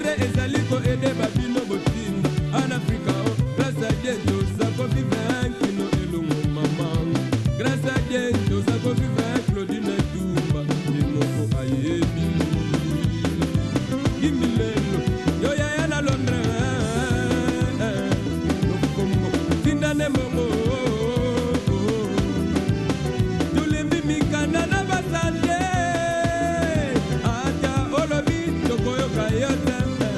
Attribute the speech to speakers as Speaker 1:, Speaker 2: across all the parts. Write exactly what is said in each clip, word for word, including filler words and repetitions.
Speaker 1: nzambe ezali koede babino botinda en Afrika o grâce à Dieu toza kovive kino elongo mama grâce à Dieu toza kovive Claudine Tumba emoko ayebi gimilelo yo yaya na Londres nokongo tinda ne mongo tulimbi mikanda na basande ata olobi tokoyoka yote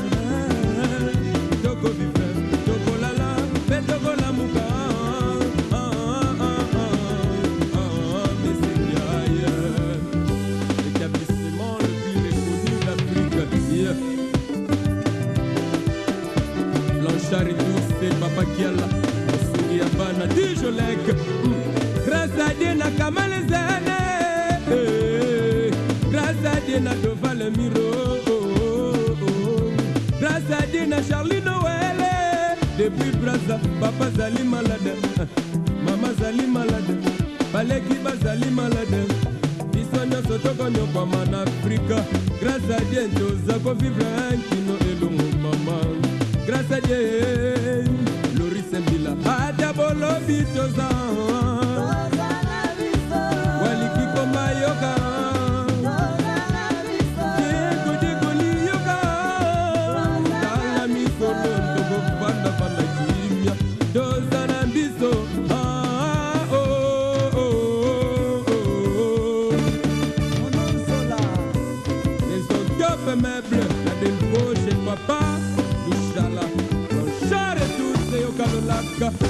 Speaker 1: Papa Kiala, Souria Bana, Dijolek, grâce à Dieu na Kamalezane, grâce à Dieu na Doval Miro, grâce à Dieu na Charlie Noël, depuis Brazza, Papa Zali malade, Mama Zali malade, Baleki Bazali malade, Bisonyo Sotokonyo comme en Afrique, grâce à Dieu, Josako vivre un kino et le maman. Grâce à Dieu, Loris Mbila, Adabolo Bitoza, Waliki Komayoka, Diego Diego Liyoka, Talami Solon, Togo Banda Banda Kimia, Dozana Biso, ah oh oh oh oh. Les autres meubles, la démo chez papa. Inshallah, on chare tous et au Kalolaka.